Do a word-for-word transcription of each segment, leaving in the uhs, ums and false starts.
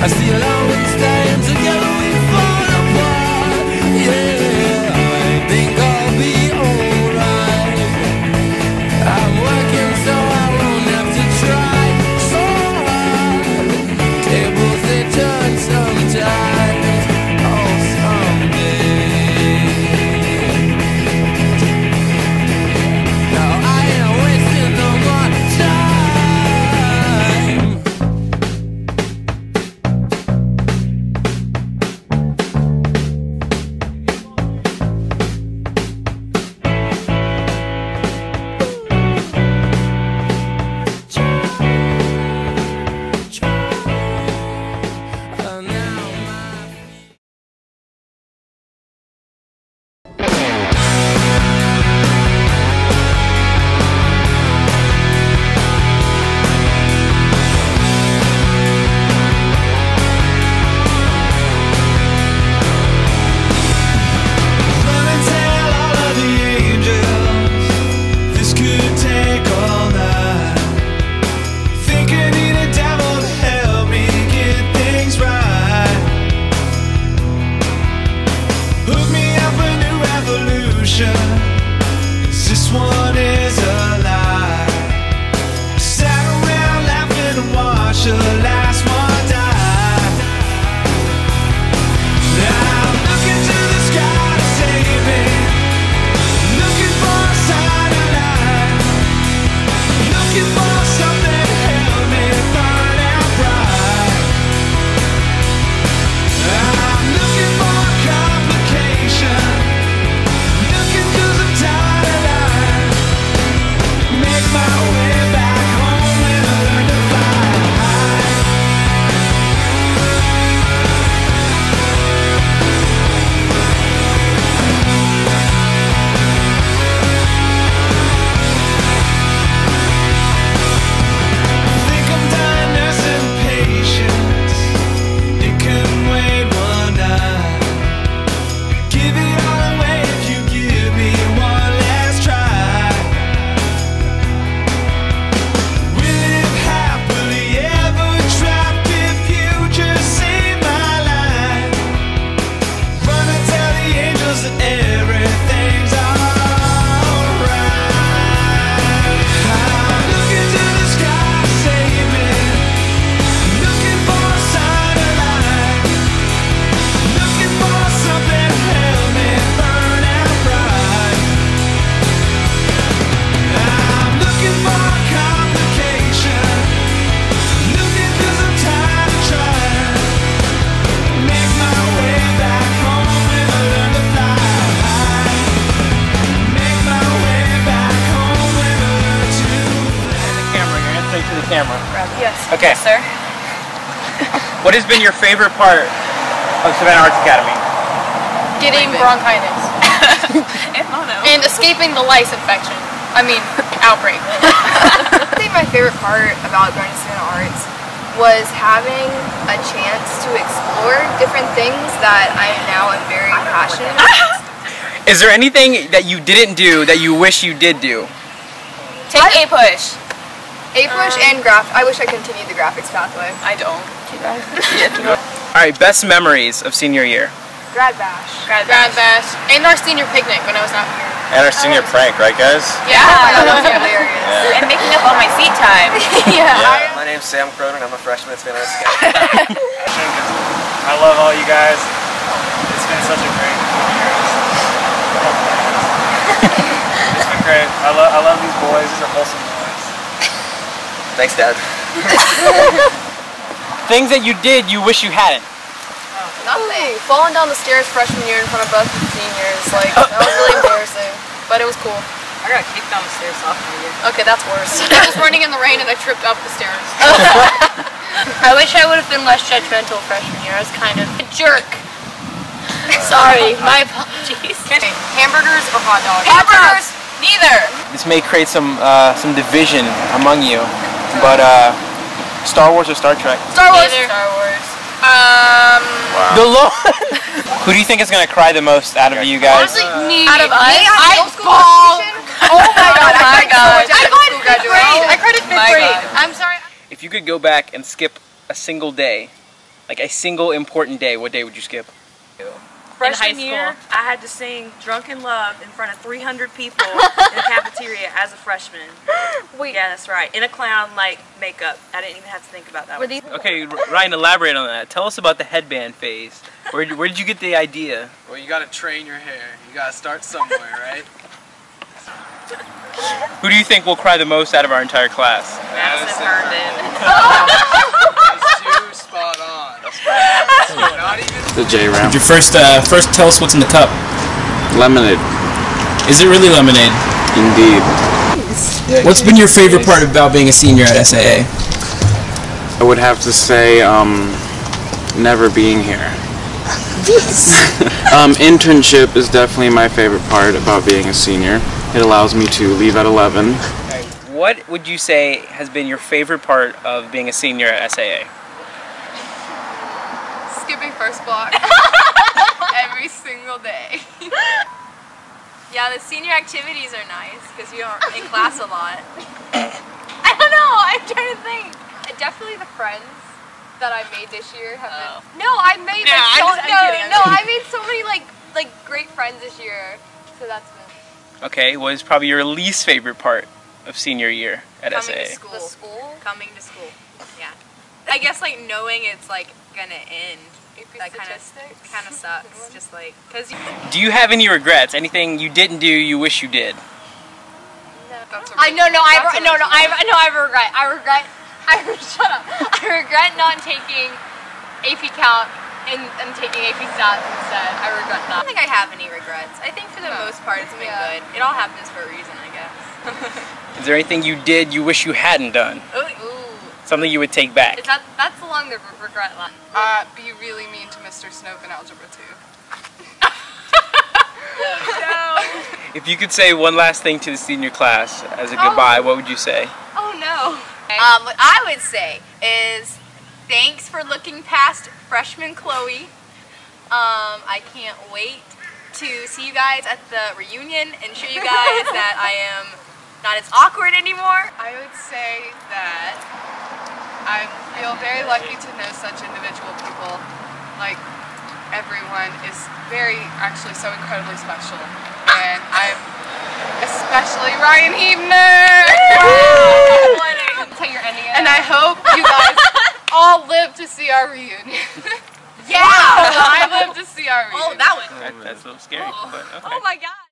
I still always stand together, we fall apart. Yeah, I think I'll be alright. I'm working so I won't have to try so hard. Tables they turn sometimes, oh someday. Now I ain't wasting no more time. Camera. Yes. Okay. Yes, sir. What has been your favorite part of Savannah Arts Academy? Getting bronchitis. And escaping the lice infection. I mean, outbreak. I think my favorite part about going to Savannah Arts was having a chance to explore different things that I now am very passionate about. Is there anything that you didn't do that you wish you did do? Take A push. A push um, and graph. I wish I continued the graphics pathway. I don't. Alright, best memories of senior year. Grad bash. Grad, Grad bash. bash. And our senior picnic when I was not here. And our senior prank, right guys? Yeah. Oh, that was hilarious. Yeah. And making up all my seat time. yeah. yeah. My name's Sam Cronin. I'm a freshman at Savannah Arts Academy. I love all you guys. It's been such a great years. It's been great. I love I love these boys. These are wholesome boys. Thanks, Dad. Things that you did you wish you hadn't. Nothing. Falling down the stairs freshman year in front of both the seniors, like, that was really embarrassing, but it was cool. I got kicked down the stairs sophomore year. Okay, that's worse. I was running in the rain and I tripped up the stairs. I wish I would have been less judgmental freshman year. I was kind of a jerk. Sorry, my apologies. Hamburgers or hot dogs? Hamburgers! Neither! This may create some uh, some division among you, but uh, Star Wars or Star Trek? Star Wars! Neither. Star Wars. Um... Wow. The Lord! Who do you think is going to cry the most out of you guys? Honestly, me. Out of us? I ball. Oh my god, oh my god. I cried in fifth grade. I cried in fifth grade. God. I'm sorry. If you could go back and skip a single day, like a single important day, what day would you skip? Freshman year, I had to sing Drunken Love in front of three hundred people in the cafeteria as a freshman. Wait. Yeah, that's right. In a clown-like makeup. I didn't even have to think about that one. Okay, Ryan, elaborate on that. Tell us about the headband phase. Where, where did you get the idea? Well, you gotta train your hair. You gotta start somewhere, right? Who do you think will cry the most out of our entire class? Madison Herndon. Too spot on. Not even The J round. Your first, uh, first tell us what's in the cup. Lemonade. Is it really lemonade? Indeed. What's been your favorite part about being a senior at S A A? I would have to say, um, never being here. um, internship is definitely my favorite part about being a senior. It allows me to leave at eleven. What would you say has been your favorite part of being a senior at S A A? Skipping first block every single day. Yeah, the senior activities are nice because you are in class a lot. I don't know, I'm trying to think. Definitely the friends that I made this year have Oh. been. No, I made No, like I'm so, just- I'm no, kidding, I'm no, kidding. I made so many like like great friends this year. So that's been. Okay, what is probably your least favorite part of senior year at Coming S A A? to school. The school? Coming to school. Yeah. I guess like knowing it's like gonna end. That kind of Statistics? kind of sucks. Just like because you. Do you have any regrets? Anything you didn't do you wish you did? That's a I no no I that's a no no I reason. no I regret I regret I shut up I regret not taking A P Calc and, and taking A P Stats instead. I regret that. I don't think I have any regrets. I think for the No. most part it's been Yeah. good. It all happens for a reason, I guess. Is there anything you did you wish you hadn't done? Ooh, ooh. Something you would take back? Is that that's along the re- regret line? Uh, be really mean to Mister Snope in algebra two. No. If you could say one last thing to the senior class as a goodbye, what would you say? Oh no. Um, what I would say is thanks for looking past freshman Chloe. Um, I can't wait to see you guys at the reunion and show you guys that I am not as awkward anymore. I would say that I feel very lucky to know such individual people. Like, everyone is very, actually so incredibly special. And I'm especially Ryan Hebner! So you're ending it. And I hope you guys all live to see our reunion. Yeah! I live to see our reunion. Oh, that would. That, that's a little scary, but okay. Oh my god.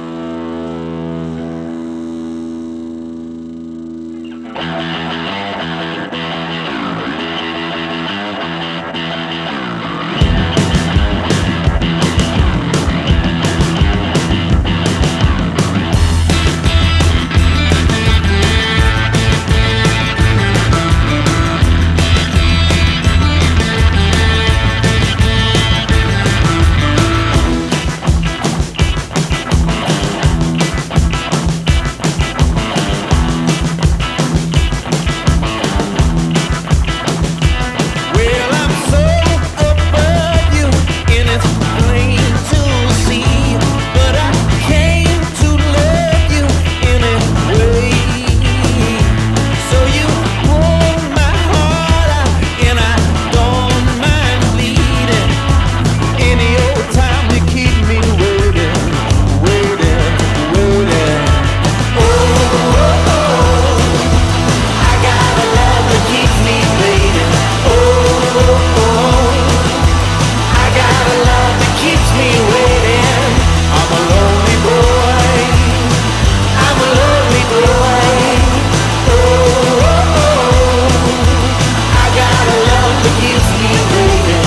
Well, I'm so above you, and it's plain to see. But I came to love you anyway. So you hold my heart out, and I don't mind bleeding. Any old time to keep me waiting, waiting, waiting. Oh, oh, oh. I got a love that keeps me waiting. Oh, oh, oh. I got a love that keeps me waiting. I'm a lonely boy. I'm a lonely boy. Oh, oh, oh. I got a love that keeps me waiting.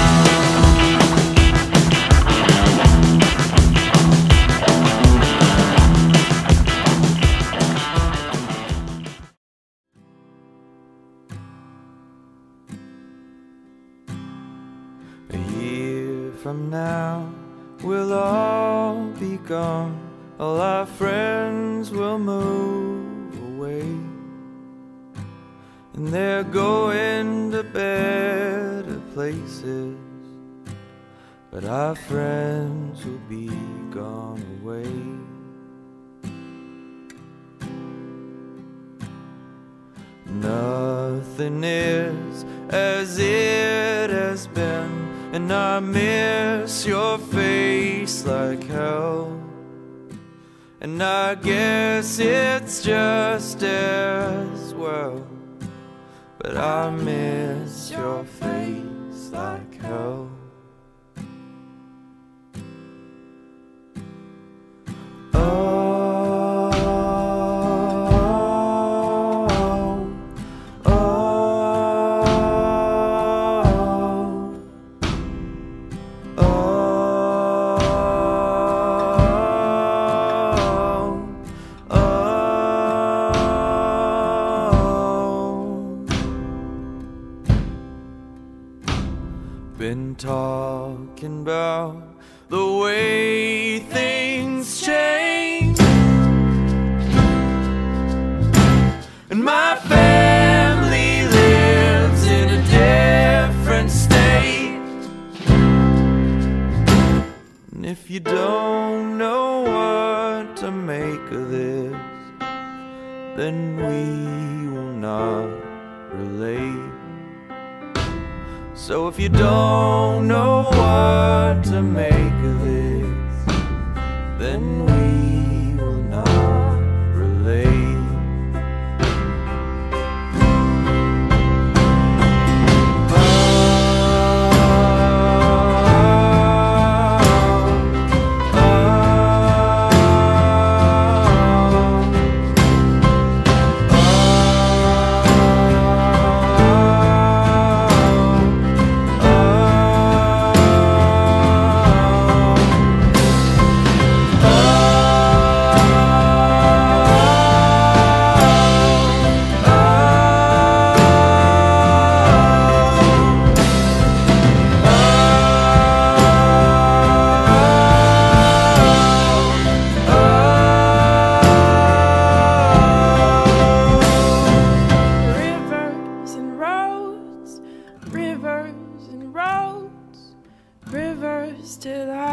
A year from now, we'll all be gone. All our friends will move away, and they're going to better places. But our friends will be gone away. Nothing is as it I miss your face like hell. And I guess it's just as well, but I miss your face like hell. Oh, oh, oh, been talking about the way things change, and my family lives in a different state. And if you don't know what to make of this, then we will not relate. So if you don't know what to make of this, then we will not relate. Rivers and roads, rivers to the